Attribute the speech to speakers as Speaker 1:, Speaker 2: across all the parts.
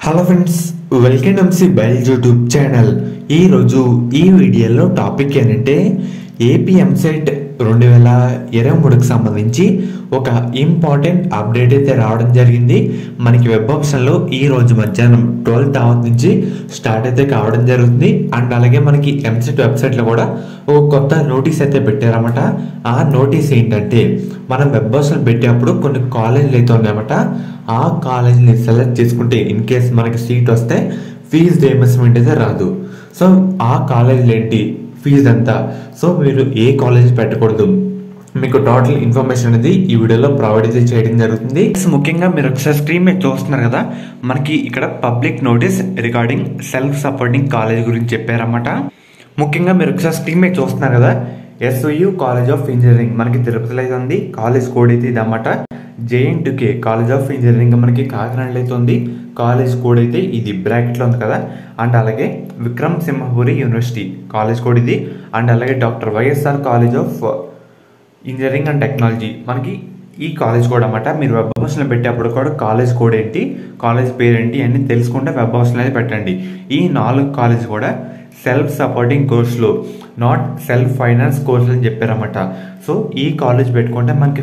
Speaker 1: Hello friends, welcome ఎంసీ బయల్ YouTube channel. ఈరోజు ఈ వీడియోలో టాపిక్ ఏంటంటే ఏపీ ఎంసెట్ 2023కి సంబంధించి ఒక ఇంపార్టెంట్ అప్డేట్ అయితే రావడం జరిగింది. మనకి వెబ్ ఆప్షన్లో ఈ రోజు మధ్యాహ్నం 12th నుంచి స్టార్ట్ అయితే కావడం జరుగుతుంది. అండ్ అలాగే మనకి ఎంసెట్ వెబ్సైట్లో కూడా ఒక కొత్త నోటీస్ అయితే పెట్టారన్నమాట. ఆ నోటీస్ ఏంటంటే మనం వెబ్ ఆప్షన్ పెట్టేటప్పుడు కొన్ని కాలేజీలు అయితే ఉన్నాయన్నమాట. ఆ కాలేజీని సెలెక్ట్ చేసుకుంటే ఇన్ కేస్ మనకి సీట్ వస్తే ఫీజు రియంబర్స్మెంట్ అయితే రాదు. సో ఆ కాలేజీలు ఏంటి, ఫీజు ఎంత, సో మీరు ఏ కాలేజ్ పెట్టకూడదు, మీకు టోటల్ ఇన్ఫర్మేషన్ అనేది ఈ వీడియోలో ప్రొవైడ్ అయితే చేయడం జరుగుతుంది. ముఖ్యంగా మీరు ఒకసారి స్క్రీన్ మీద చూస్తున్నారు కదా, మనకి ఇక్కడ public notice regarding self supporting college గురించి చెప్పారన్నమాట. ముఖ్యంగా మీరు ఒకసారి స్క్రీన్ మీద చూస్తున్నారు కదా, ఎస్యు కాలేజ్ ఆఫ్ ఇంజనీరింగ్ మనకి తిరుపతిలో అయితే ఉంది. కాలేజ్ కోడ్ అయితే ఇది అన్నమాట. జేఎన్టీకే కాలేజ్ ఆఫ్ ఇంజనీరింగ్ మనకి కాకినాడలో అయితే ఉంది. కాలేజ్ కోడ్ అయితే ఇది బ్రాకెట్లో ఉంది కదా. అండ్ అలాగే Vikram Simhapuri university college code ఇది. అండ్ అలాగే doctor YSR college of engineering and technology మనకి ఈ కాలేజ్ కోడ్ అన్నమాట. మీరు వెబ్ ఆప్షన్లో పెట్టేప్పుడు కూడా కాలేజ్ కోడ్ ఏంటి, కాలేజ్ పేరు ఏంటి అన్ని తెలుసుకుంటే వెబ్ ఆప్షన్లో అయితే పెట్టండి. ఈ 4 కాలేజ్ కూడా సెల్ఫ్ సపోర్టింగ్ కోర్సులు, నాట్ సెల్ఫ్ ఫైనాన్స్ కోర్సులు అని చెప్పారన్నమాట. సో ఈ కాలేజ్ పెట్టుకుంటే మనకి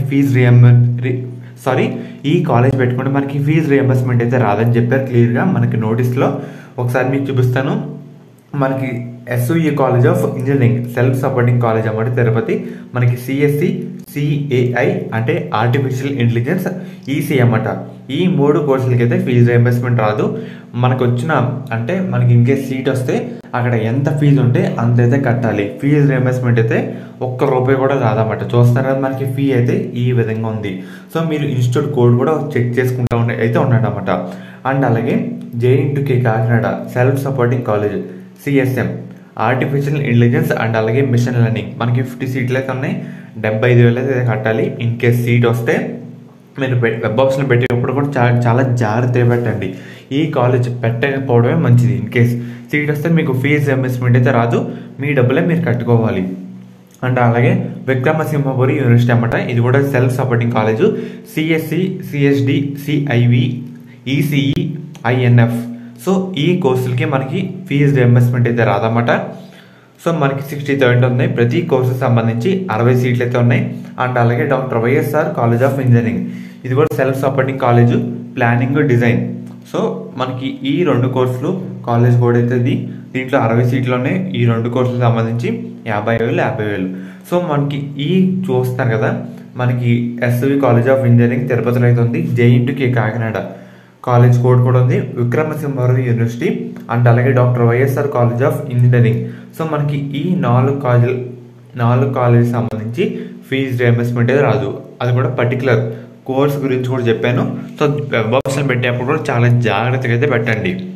Speaker 1: ఈ కాలేజ్ పెట్టుకుంటే మనకి ఫీజు రియంబర్స్మెంట్ అయితే రాదని చెప్పారు క్లియర్గా మనకి నోటీస్లో. ఒకసారి మీకు చూపిస్తాను. మనకి SU college of engineering self supporting college అన్నమాట తిరుపతి. మనకి సిఎస్సి, సిఏఐ అంటే ఆర్టిఫిషియల్ ఇంటెలిజెన్స్, ఈసీ అన్నమాట. ఈ 3 కోర్సులకి అయితే ఫీజు రియంబర్స్మెంట్ రాదు. మనకు వచ్చిన అంటే మనకి ఇన్కేస్ సీట్ వస్తే అక్కడ ఎంత ఫీజు ఉంటే అంత అయితే కట్టాలి. ఫీజు రియంబర్స్మెంట్ అయితే ₹1 కూడా రాదన్నమాట. చూస్తారు కదా మనకి ఫీ అయితే ఈ విధంగా ఉంది. సో మీరు ఇన్స్టిట్యూట్ కోడ్ కూడా చెక్ చేసుకుంటూ అయితే ఉన్నాడు అన్నమాట. అండ్ అలాగే JNTK Kakinada self supporting college CSM artificial intelligence and అలాగే మిషన్ లెర్నింగ్ మనకి 50 సీట్లు అయితే ఉన్నాయి. 75,000 అయితే కట్టాలి. ఇన్ కేస్ సీట్ వస్తే మీరు వెబ్ ఆప్షన్ పెట్టేటప్పుడు కూడా చాలా జాగ్రత్తగా పెట్టండి. ఈ కాలేజ్ పెట్టకపోవడమే మంచిది. ఇన్ కేస్ సీట్ వస్తే మీకు ఫీజు రియంబర్స్మెంట్ అయితే రాదు, మీ డబ్బులే మీరు కట్టుకోవాలి. అండ్ అలాగే విక్రమసింహపురి యూనివర్సిటీ అన్నమాట. ఇది కూడా self supporting college. CSC, CSD, CIV, ECE, INF. So ఈ కోర్సులకి మనకి ఫీజు రియంబర్స్మెంట్ అయితే రాదన్నమాట. సో మనకి 60,000 ఉన్నాయి. ప్రతి కోర్సు సంబంధించి 60 సీట్లు అయితే ఉన్నాయి. అండ్ అలాగే doctor YSR college of engineering ఇది కూడా self supporting college, planning, design. So మనకి ఈ 2 కోర్సులు కాలేజ్ కోడ్ అయితే దీంట్లో 60 సీట్లు ఉన్నాయి. ఈ 2 కోర్సులకు సంబంధించి 50,000. సో మనకి ఈ చూస్తున్నారు కదా, మనకి ఎస్వి కాలేజ్ ఆఫ్ ఇంజనీరింగ్ తిరుపతిలో అయితే ఉంది. జేఎన్టీకే కాకినాడ కాలేజ్ కోడ్ కూడా ఉంది. విక్రమసింహపురి యూనివర్సిటీ అండ్ అలాగే doctor YSR college of engineering. So మనకి ఈ 4 కాలేజ్ సంబంధించి ఫీజు రియంబర్స్మెంట్ అయితే రాదు. అది కూడా పర్టికులర్ కోర్స్ గురించి కూడా చెప్పాను. సో వెబ్ ఆప్షన్ పెట్టేటప్పుడు కూడా చాలా జాగ్రత్తగా అయితే పెట్టండి.